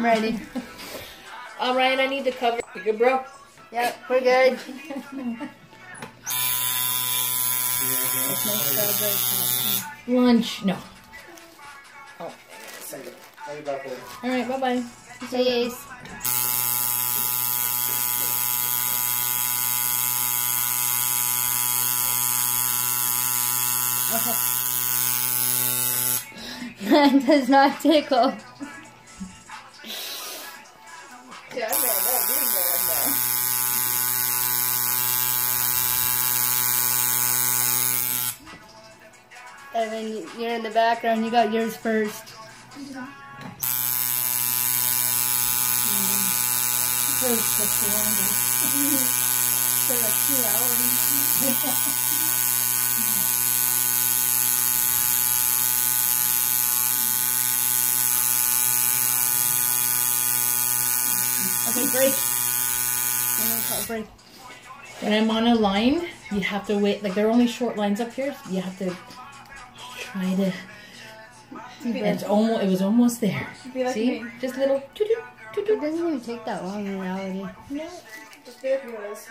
ready. Ryan, I need to cover. You good, bro? Yep, we're good. Lunch. No. Oh. Alright, bye-bye. Cheers. That does not tickle. Yeah, I Evan, you're in the background. You got yours first. First, just the longest. For like 2 hours. Okay, break. I'm gonna call break. When I'm on a line, you have to wait. Like, there are only short lines up here. So you have to try to. It was almost there. Like see? Me. Just little. It doesn't even take that long in reality. No. Just there for us.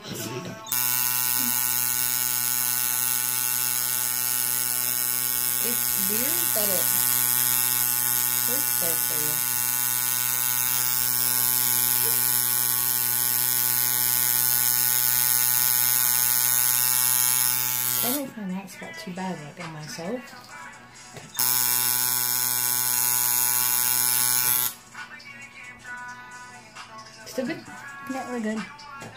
It's weird that it works there for you. I don't find that spot too bad, like on myself. Still good? Yeah, we're good.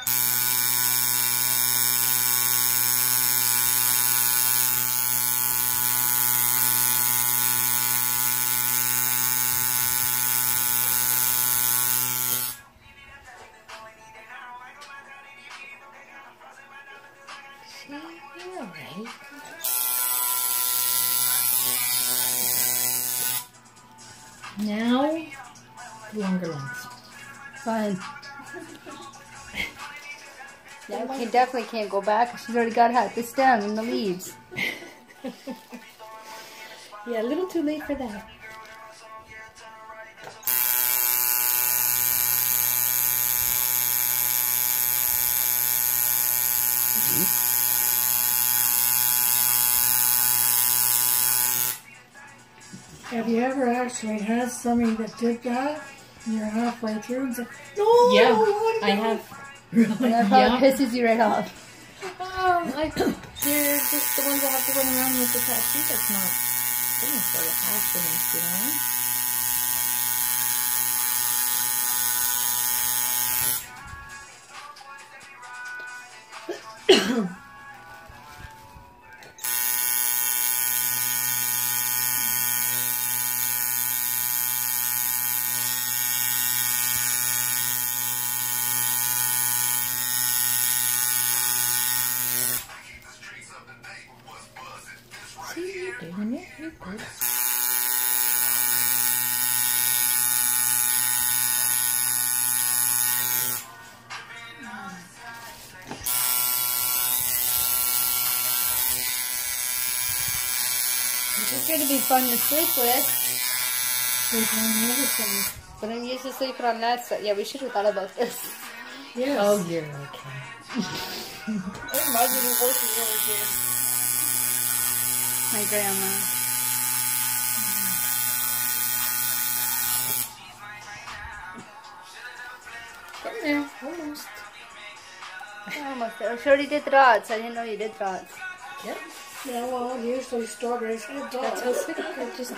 Alright. Now, longer lines. Fine. Yeah, we definitely can't go back. She's already got this down in the leaves. Yeah, a little too late for that. Have you ever actually had somebody that did that? And you're halfway through and say, no, Yeah, no, I have. And that probably pisses you right off. Like, they're just the ones that have to run around with the tattoo that's not finished or half finished, you know? See, you're doing it. You're good. This is going to be fun to sleep with. Sleep on the other side. But I'm used to sleeping on that side. Yeah, we should have thought about this. Yes. Oh, you're okay. I imagine it working really good. My grandma. Getting there, almost. Almost there. She already did throats. I didn't know you did throats. Yep. Yeah, well, usually strawberries have That's how dogs. sick it just.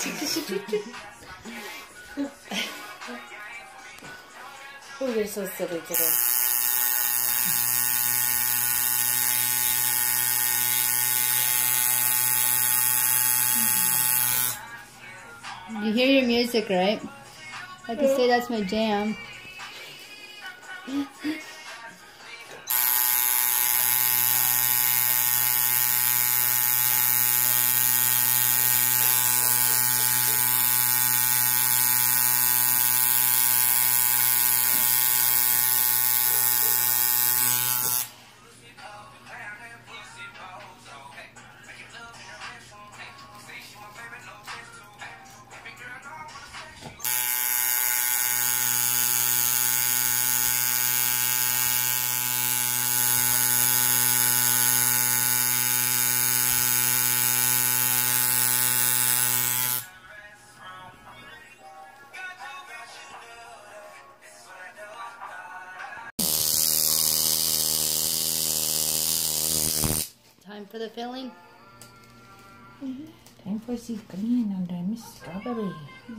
Oh, you're so silly today. You hear your music, right? I can say that's my jam. Time for the filling. Time for sweet green and I miss strawberry.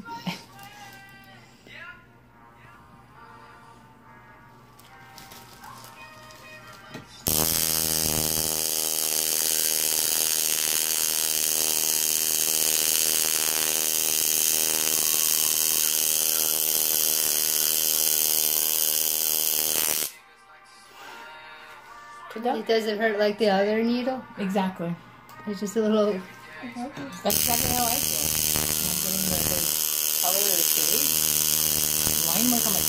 It doesn't hurt like the other needle. Exactly. It's just a little. That's exactly how I feel. I'm getting the color of the shade. Line work, I'm like,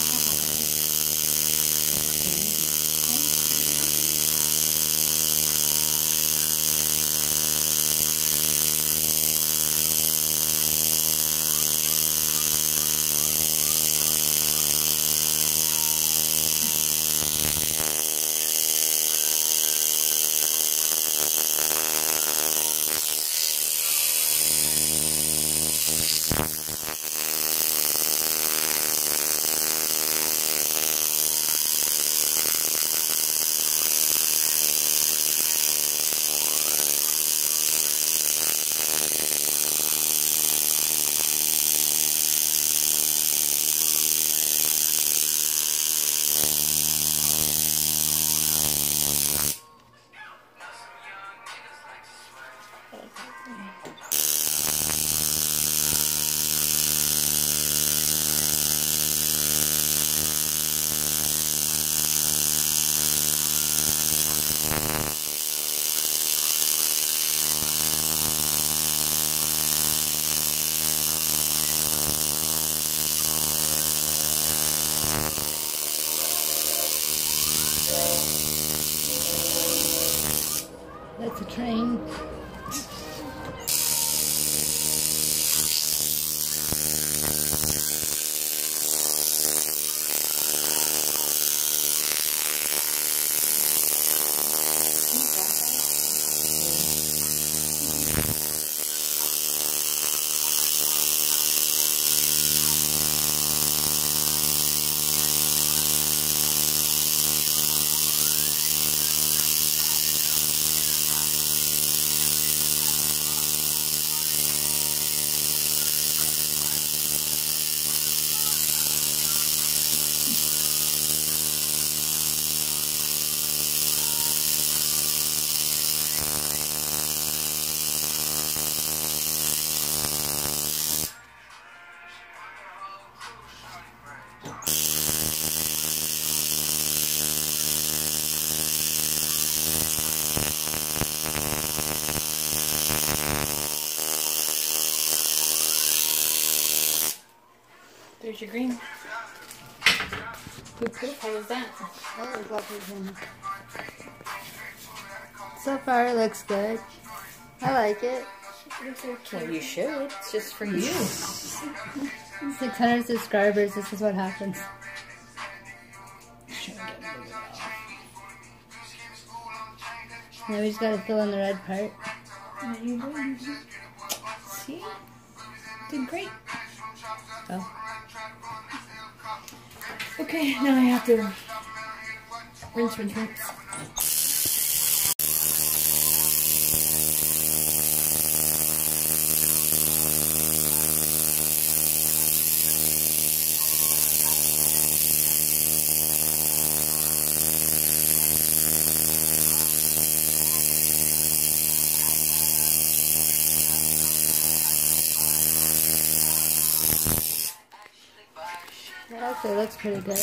That's a train. there's your green. Good proof. How was that? That was lovely. So far, it looks good. I like it. Well, you should. It's just for you. 600 subscribers. This is what happens. Now we just gotta fill in the red part. See? Did great. Oh. Okay, now I have to rinse, rinse, rinse. That actually looks pretty good.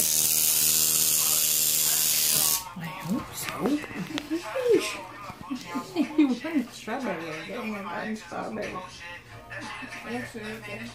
I hope so. You want strawberry. I'm getting my strawberry. That's really good.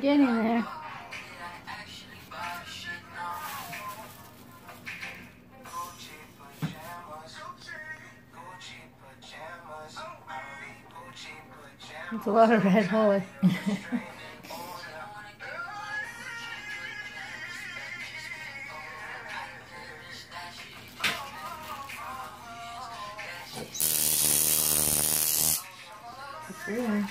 getting there. It's a lot of red holly. Really?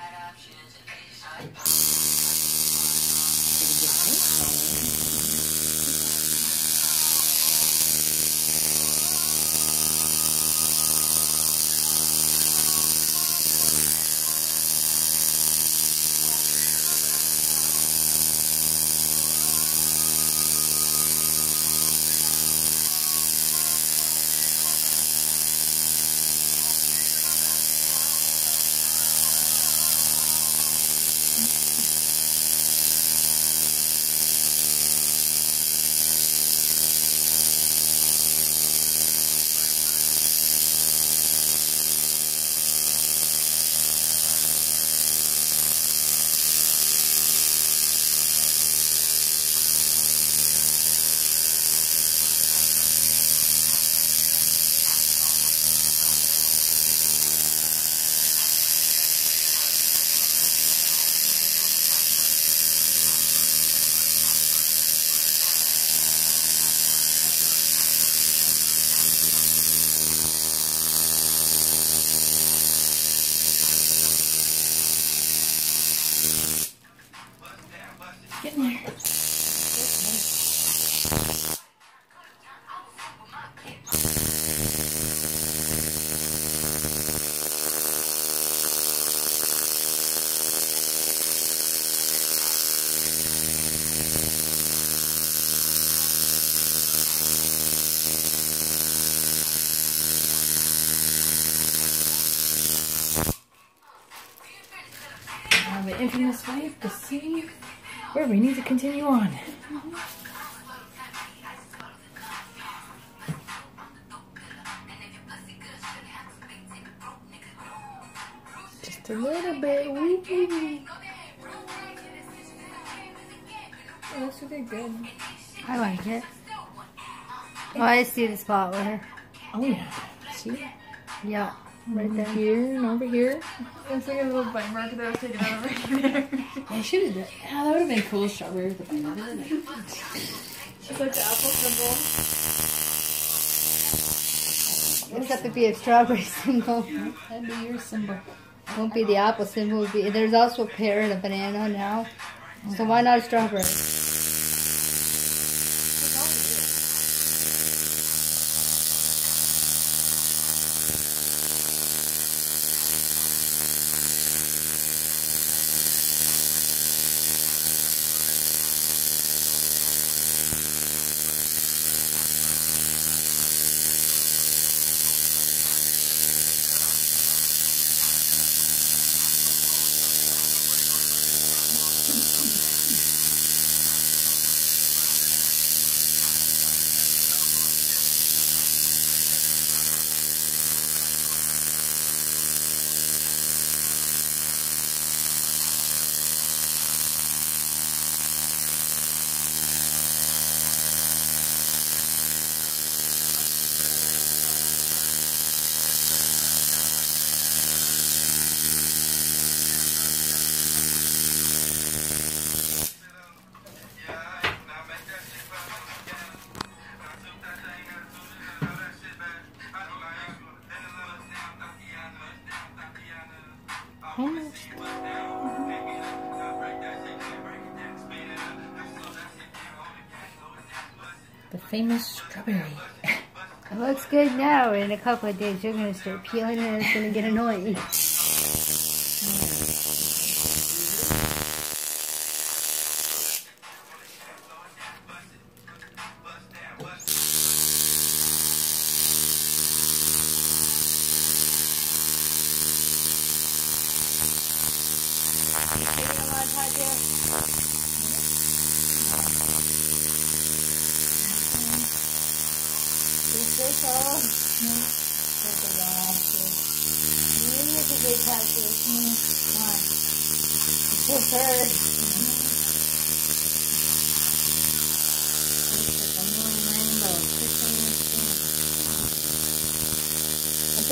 Getting there. Now the infamous way to see where we need to continue on. Just a little bit. Wee. Oh, that's really good. I like it. Oh, I see the spot with her. Oh yeah. See? Yeah, right there. Here and over here. It's like a little bite mark that I was taking out right there. I should have done. Yeah, that would have been cool. Strawberry with the banana. It's like the apple symbol. Except it'd be a strawberry symbol. That'd be your symbol. It won't be the apple symbol. It'll be, there's also a pear and a banana now. So why not a strawberry? Almost. The famous strawberry. It looks good now. In a couple of days, you're going to start peeling it and it's going to get annoying. It's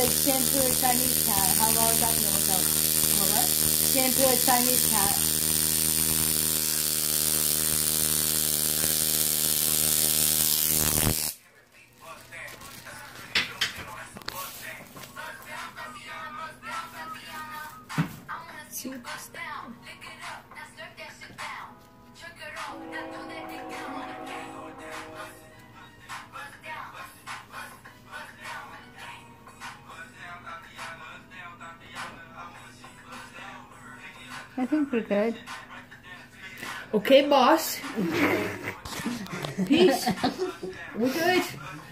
said shampoo a Chinese cat. How well is that going to work out? What? Shampoo a Chinese cat. I think we're good. Okay, boss. Peace. We're good.